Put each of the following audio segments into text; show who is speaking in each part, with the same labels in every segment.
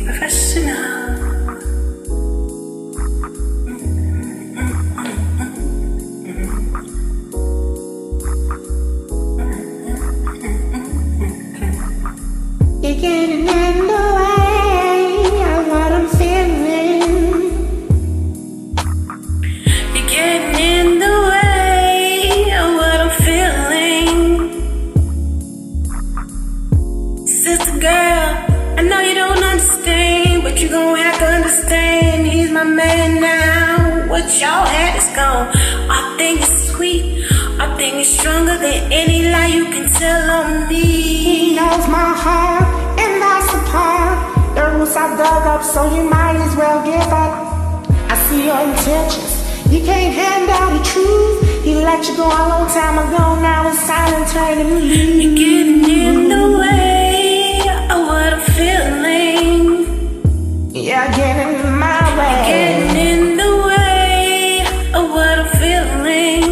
Speaker 1: professional.
Speaker 2: You're getting in the way of what I'm feeling.
Speaker 1: You're getting in the way of what I'm feeling. Sister girl, I know you don't understand, but you gon' have to understand. He's my man now. What y'all had is gone. Our thing is sweet. Our thing is stronger than any lie you can tell on me.
Speaker 2: He knows my heart, and that's the part. The roots I dug up, so you might as well give up. I see your intentions. You can't handle the truth. He let you go a long time ago. Now it's time to turn and leave.
Speaker 1: You're getting in the way of what I'm feeling.
Speaker 2: You're getting in my way.
Speaker 1: You're getting in the way of what I'm feeling.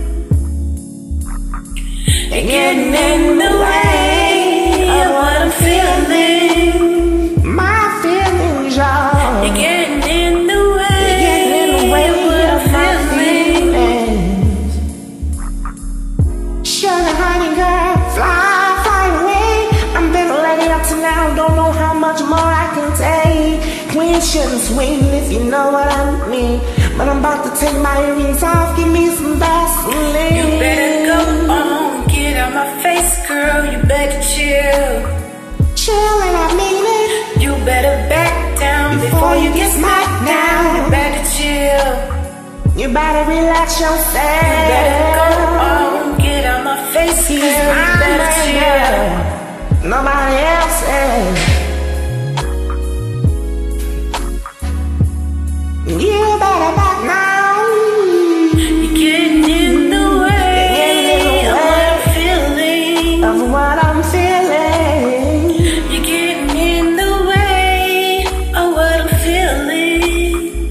Speaker 1: You're getting in the way of what I'm feeling.
Speaker 2: My feelings, y'all.
Speaker 1: You're getting in the way.
Speaker 2: You're getting in the way
Speaker 1: of what
Speaker 2: of
Speaker 1: I'm
Speaker 2: my
Speaker 1: feeling.
Speaker 2: feelings. Sugar honey girl, fly away. I'm been ready up to now. Don't know how much more I can take. Queen shouldn't swing if you know what I mean. But I'm about to take my earrings off. Give me some Vaseline.
Speaker 1: You better go on, get out my face, girl. You better chill.
Speaker 2: Chill and I mean it.
Speaker 1: You better back down before you get smacked down. You better chill.
Speaker 2: You better relax yourself.
Speaker 1: You better go on, get out my face, girl. You better chill.
Speaker 2: Nobody else is. You better back now.
Speaker 1: You're getting in the way of what I'm feeling.
Speaker 2: Of what I'm feeling.
Speaker 1: You're getting in the way of what I'm feeling.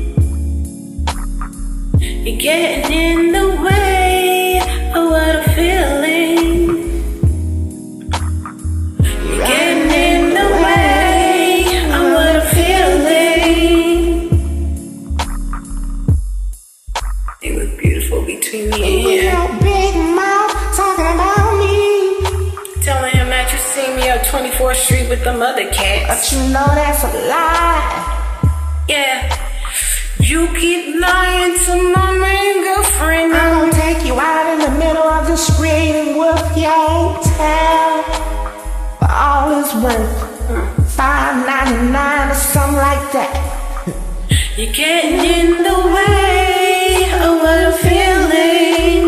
Speaker 1: You're getting in the way of what I'm feeling. You're getting in the way of what I'm feeling. You look beautiful between me and
Speaker 2: With
Speaker 1: him.
Speaker 2: your big mouth talking about me.
Speaker 1: Telling him that you see me up 24th Street with them other cats.
Speaker 2: But you know that's a lie.
Speaker 1: Yeah, you keep lying to my main girlfriend.
Speaker 2: I'm gonna take you out in the middle of the street and whoop your tail. For all it's worth, $5.99 or something like that.
Speaker 1: You're getting in the way of what I'm feeling.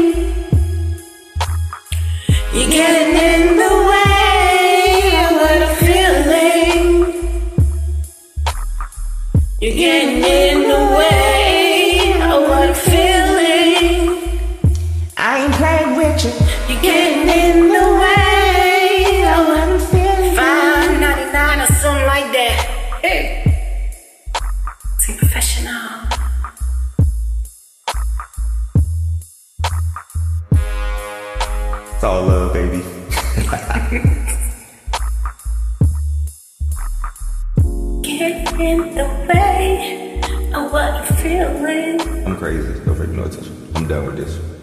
Speaker 1: You're getting in the way of what I'm feeling. You're getting in the way of what I'm feeling.
Speaker 2: I ain't playing with you.
Speaker 1: You're getting in the way of what I'm feeling. $5.99 or something like that. Hey. Be professional.
Speaker 3: It's all love, baby.
Speaker 1: Get in the way of what I'm feeling.
Speaker 3: I'm crazy. Don't pay no attention. I'm done with this.